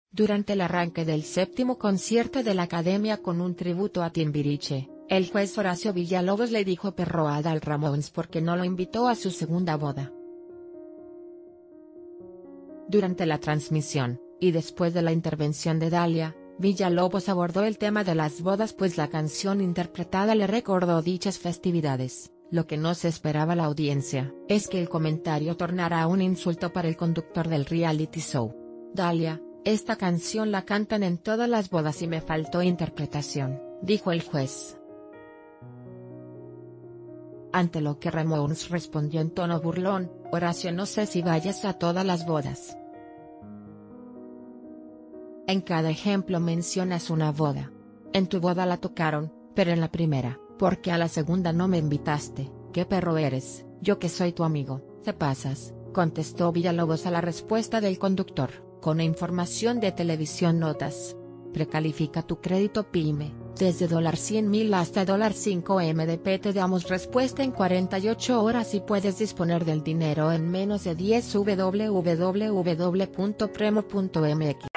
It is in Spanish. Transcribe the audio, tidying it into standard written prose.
Durante el arranque del 7º concierto de la Academia con un tributo a Timbiriche, el juez Horacio Villalobos le dijo perro a Adal Ramones porque no lo invitó a su segunda boda. Durante la transmisión, y después de la intervención de Dalia, Villalobos abordó el tema de las bodas pues la canción interpretada le recordó dichas festividades. Lo que no se esperaba la audiencia es que el comentario tornara a un insulto para el conductor del reality show. Dalia, esta canción la cantan en todas las bodas y me faltó interpretación, dijo el juez. Ante lo que Ramones respondió en tono burlón, Horacio, no sé si vayas a todas las bodas. En cada ejemplo mencionas una boda. En tu boda la tocaron, pero en la primera, ¿por qué a la segunda no me invitaste? ¿Qué perro eres? Yo que soy tu amigo, te pasas, contestó Villalobos a la respuesta del conductor, con información de Televisión Notas. Precalifica tu crédito PYME, desde $100,000 hasta $5M te damos respuesta en 48 horas y puedes disponer del dinero en menos de 10 www.premo.mx.